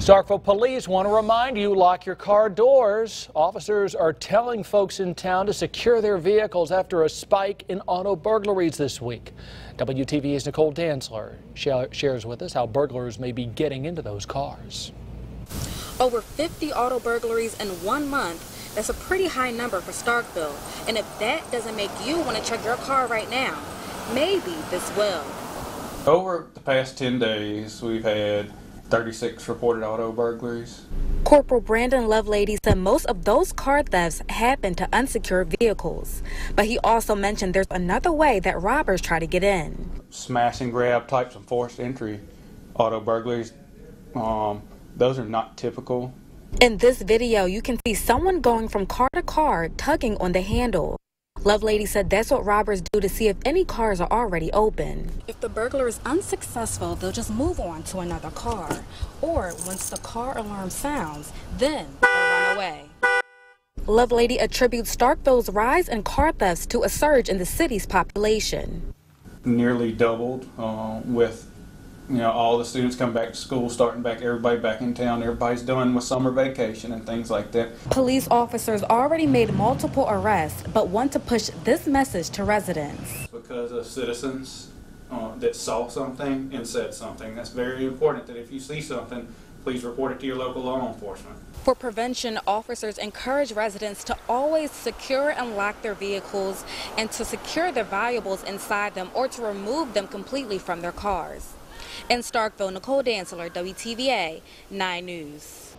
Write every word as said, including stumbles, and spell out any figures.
Starkville police want to remind you, lock your car doors. Officers are telling folks in town to secure their vehicles after a spike in auto burglaries this week. W T V A's Nicole Dantzler shares with us how burglars may be getting into those cars. Over fifty auto burglaries in one month. That's a pretty high number for Starkville. And if that doesn't make you want to check your car right now, maybe this will. Over the past ten days, we've had thirty-six reported auto burglaries. Corporal Brandon Lovelady said most of those car thefts happen to unsecured vehicles. But he also mentioned there's another way that robbers try to get in. Smash and grab types of forced entry auto burglaries, um, those are not typical. In this video, you can see someone going from car to car, tugging on the handle. Lovelady said that's what robbers do to see if any cars are already open. If the burglar is unsuccessful, they'll just move on to another car. Or once the car alarm sounds, then they'll run away. Lovelady attributes Starkville's rise in car thefts to a surge in the city's population. Nearly doubled uh, with you know all the students come back to school, starting back, everybody back in town, everybody's done with summer vacation and things like that. Police officers already made multiple arrests, but want to push this message to residents. Because of citizens uh, that saw something and said something. That's very important that if you see something, please report it to your local law enforcement. For prevention, officers encourage residents to always secure and lock their vehicles and to secure their valuables inside them or to remove them completely from their cars. In Starkville, Nicole Dantzler, W T V A nine News.